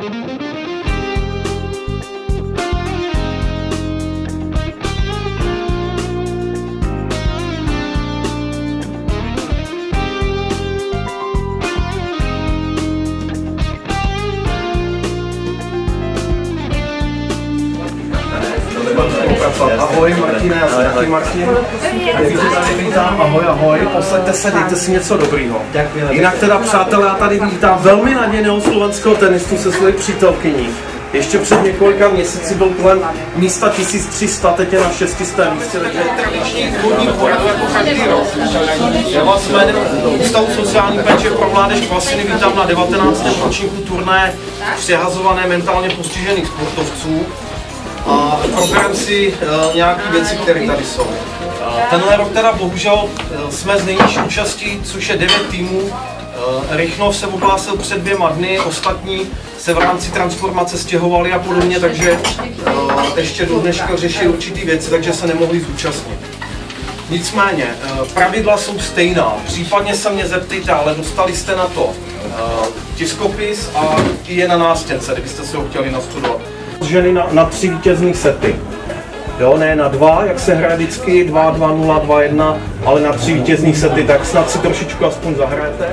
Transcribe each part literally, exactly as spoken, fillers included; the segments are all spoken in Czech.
Ahoj Martine, já jsem taky Martin. Takže tady vítám, ahoj, ahoj, posaďte se, dejte si něco dobrýho. Jinak teda přátelé, já tady vítám velmi nadějného slovenského tenistu se svojí přítelkyní. Ještě před několika měsíci byl kolem místa tisíc tři sta, teď je na šestistém místě, takže tradiční původní poradu jako každý rok. Já vás jménem Ústavu sociální péče pro mládež Kvasiny vítám na devatenáctém ročníku turnaje přehazované mentálně postižených sportovců. A probereme si uh, nějaké věci, které tady jsou. Uh, tenhle rok teda bohužel uh, jsme z nejnižší účastí, což je devět týmů. Uh, Rychnov se oblásil před dvěma dny, ostatní se v rámci transformace stěhovali a podobně, takže uh, ještě do dneška řeší určitý věci, takže se nemohli zúčastnit. Nicméně, uh, pravidla jsou stejná, případně se mě zeptejte, ale dostali jste na to uh, tiskopis a je na nástěnce, kdybyste se ho chtěli nastudovat. Ženy na, na tři vítězný sety. Jo, ne na dva, jak se hraje vždycky, dva, dva, nula, dva, jedna, ale na tři vítězný sety, tak snad si trošičku aspoň zahrajete.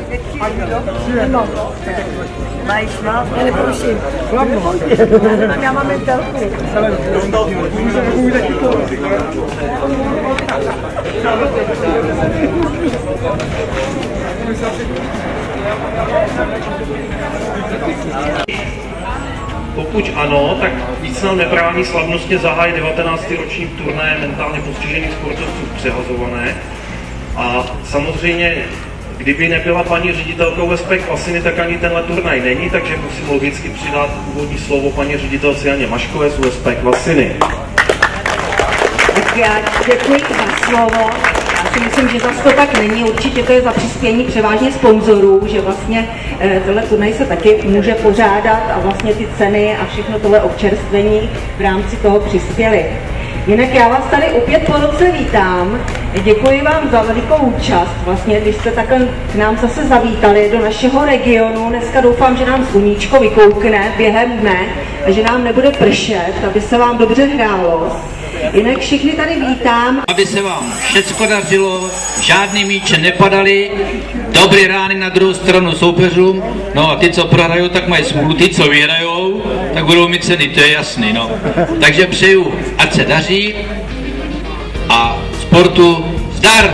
Máš má? Já nepouštím. Já mám mentalku. Pokud ano, tak význam neprávní slavnostně zahájí devatenáctý ročník turnaje mentálně postižených sportovců v Přehazované. A samozřejmě, kdyby nebyla paní ředitelkou U S P Kvasiny, tak ani tenhle turnaj není, takže musím logicky přidat úvodní slovo paní ředitelce Janě Maškové z U S P Kvasiny. Tak já děkuji za slovo. Já si myslím, že zase to tak není. Určitě to je za přispění převážně sponzorů, že vlastně eh, tenhle turnaj se taky může pořádat a vlastně ty ceny a všechno tohle občerstvení v rámci toho přispěly. Jinak já vás tady opět po roce vítám. Děkuji vám za velikou účast. Vlastně, když jste takhle k nám zase zavítali do našeho regionu, dneska doufám, že nám sluníčko vykoukne během dne a že nám nebude pršet, aby se vám dobře hrálo. Jinak všichni tady vítám. Aby se vám všecko dařilo, žádný míče nepadaly, dobrý rány na druhou stranu soupeřům, no a ty, co prohrajou, tak mají smůlu, ty, co vyhrajou, tak budou mít ceny, to je jasný, no. Takže přeju, ať se daří a sportu zdar!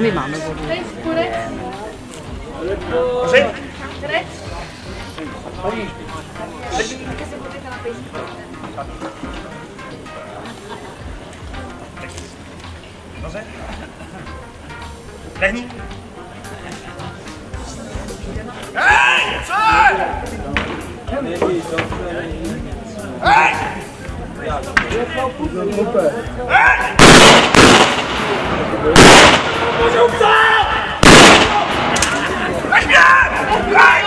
my máme vodu. Noze. Lehni. Hej! Co? Hej! Hej! Můžu psát! Nech mě! Hej!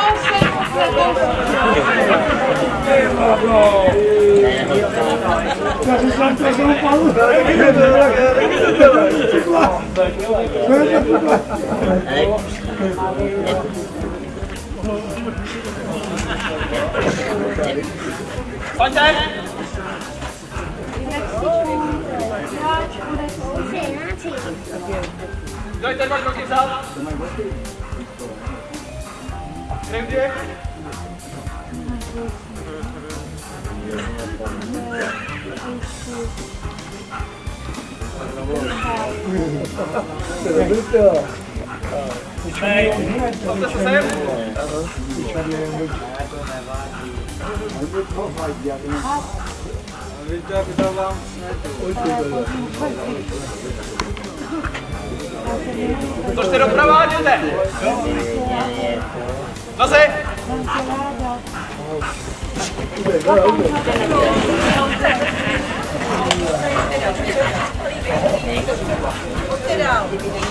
Pojďte! Dojte dva kroky vzad! Kde? Hej, pojďte se sem! Tožte doprava, jděte! Zase! Pojďte dál!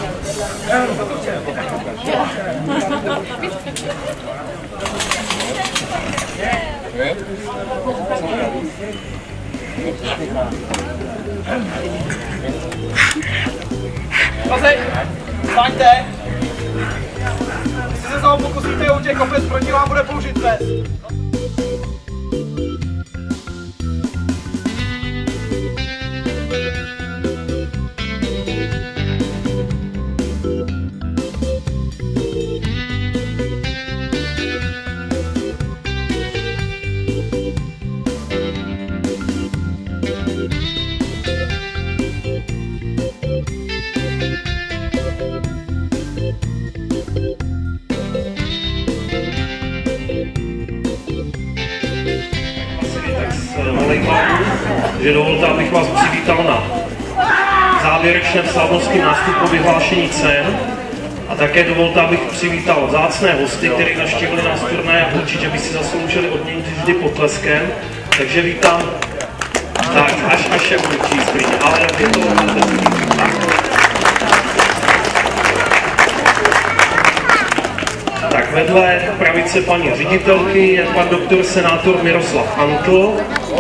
Zase! Staňte! Jestli se znovu pokusíte utěk, opět proti vám bude použít pes. že dovolte, abych vás přivítal na závěrečném slavnostním nástupu vyhlášení cen a také dovolte, abych přivítal vzácné hosty, kteří navštívili nás turnaje a určitě by si zasloužili odměnit vždy potleskem. Takže vítám, tak až až je budu číst, ale je to tak vedle pravice paní ředitelky je pan doktor senátor Miroslav Antl.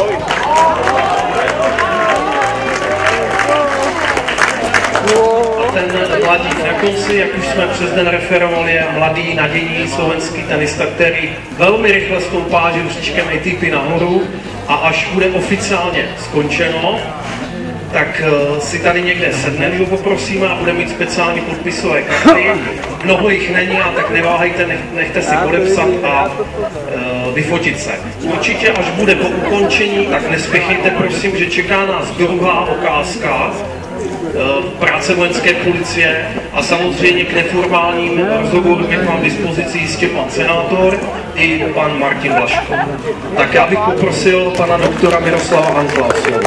A ten mladík na konci, jak už jsme přes den referovali, je mladý, nadějný slovenský tenista, který velmi rychle stoupá žebříčkem A T P nahoru a až bude oficiálně skončeno, tak si tady někde sedneme, ho poprosíme a bude mít speciální podpisové karty. Mnoho jich není, a tak neváhejte, nechte si podepsat a uh, vyfotit se. Určitě, až bude po ukončení, tak nespěchejte, prosím, že čeká nás druhá okázka uh, práce vojenské policie a samozřejmě k neformálním rozhovorům, jak mám dispozici jistě pan senátor i pan Martin Blaško. Tak já bych poprosil pana doktora Miroslava Antla.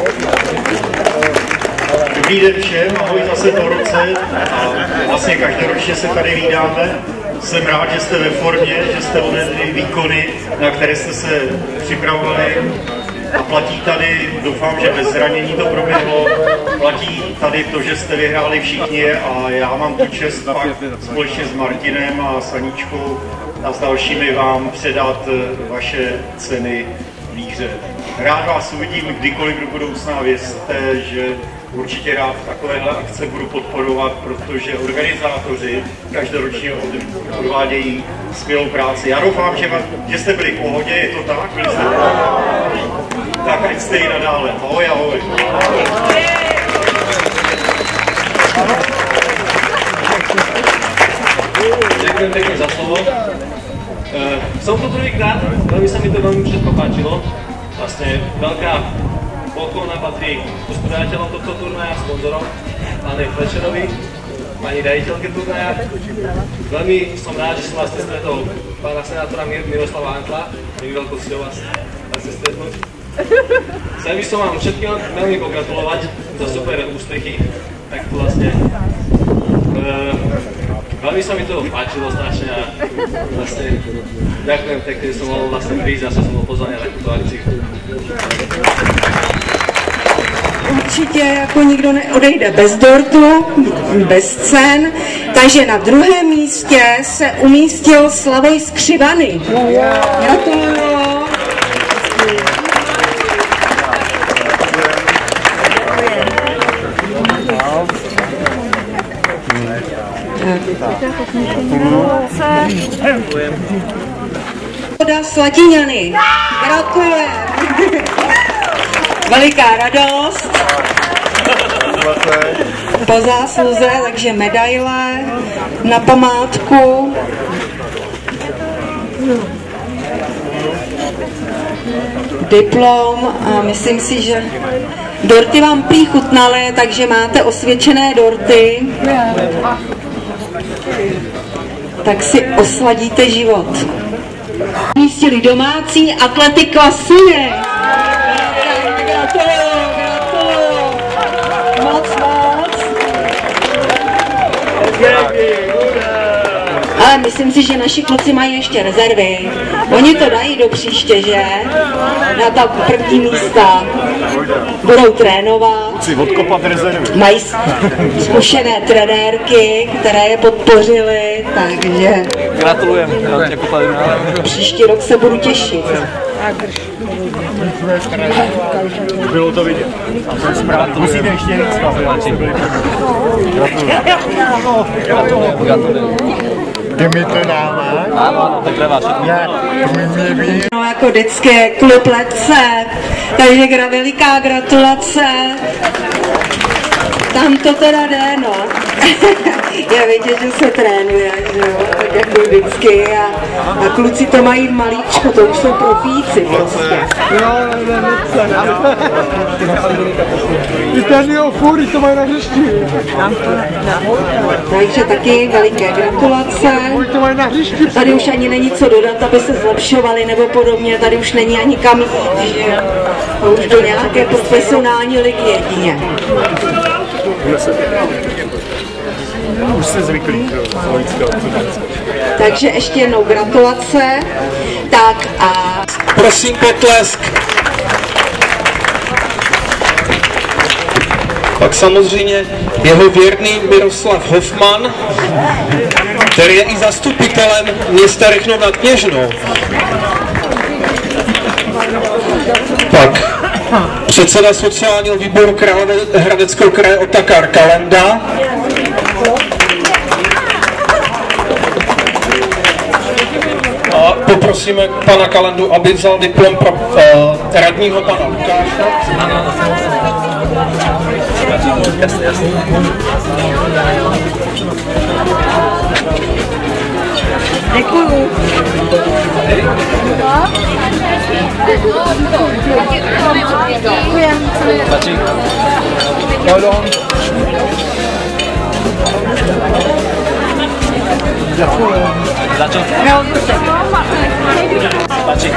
Dobrý den všem, ahoj zase po roce a vlastně každoročně se tady vídáme. Jsem rád, že jste ve formě, že jste odvedli výkony, na které jste se připravovali a platí tady, doufám, že bez zranění to proběhlo, platí tady to, že jste vyhráli všichni a já mám tu čest pak společně s Martinem a Saničkou a s dalšími vám předat vaše ceny v líře. Rád vás uvidím kdykoliv do budoucna, vězte, že určitě rád takovéhle akce budu podporovat, protože organizátoři každoročně odvádějí skvělou práci. Já doufám, že, že jste byli v pohodě, je to tak? Byli jste tak, ať jste i nadále. Ahoj, ahoj. Ďakujem pekne za slovo. Som tu druhýkrát, veľmi sa mi to veľmi všetko páčilo. Vlastne veľká poklona patrí uspořádatelom tohto turnaja, sponzorom, pánovi Flečerovi. pani riaditeľke turnaja. Veľmi som rád, že som vlastne stretol pána senátora Miroslava Antla. Je mi veľkou cťou vás vlastne stretnúť. Chcel by som vám všetkým veľmi pogratulovať za super úspechy. Tak to vlastne... Uh, veľmi sa mi to páčilo strašne a vlastne ďakujem pekne, že som mohol vlastne prísť a som bol pozvaný na takúto akciu. Určitě jako nikdo neodejde bez dortu, bez cen, takže na druhém místě se umístil Slavoj Skřivany. Gratuluju. Voda Slatiňany. Gratulujem. Veliká radost. Po zásluze, takže medaile na památku. Diplom a myslím si, že dorty vám prý chutnaly, takže máte osvědčené dorty. Tak si osladíte život. Umístili domácí atlety Klasuje. Gratuluju, gratuluju. Moc, moc. Ale myslím si, že naši kluci mají ještě rezervy. Oni to dají do příště, že? Na ta první místa. Budou trénovat. Chci odkopat rezervy. Mají zkušené trenérky, které je podpořily, takže... Gratulujeme. Příští rok se budu těšit. Bylo to vidět. Musíte ještě říct. Ty mi to dáváš? Ano, tak trvá všechno. No jako vždycky klub Letce, takže gra, veliká gratulace. Tam to teda jde, no. Je vidět, že se trénuje, že jo, tak jako vždycky a, a kluci to mají malíčko, to už jsou profíci prostě. Jo, ne, ne, Ty tady o fůry to mají na hřišti. Takže taky veliké gratulace. To mají na hřišti. Tady už ani není co dodat, aby se zlepšovali nebo podobně, tady už není ani kam jít, že to už do nějaké profesionální ligy jedině. Už se zvyklí. Takže ještě jednou gratulace. Tak a... Prosím potlesk. Pak samozřejmě jeho věrný Miroslav Hofman, který je i zastupitelem města Rychnov nad Kněžnou. Pak předseda sociálního výboru Královéhradeckého kraje Otakar Kalenda. A poprosíme pana Kalendu, aby vzal diplom pro uh, radního pana Lukáše. Jasně, jasně. Děkuju. Stačí. Pardon. Děkuju. Začal? Stačí.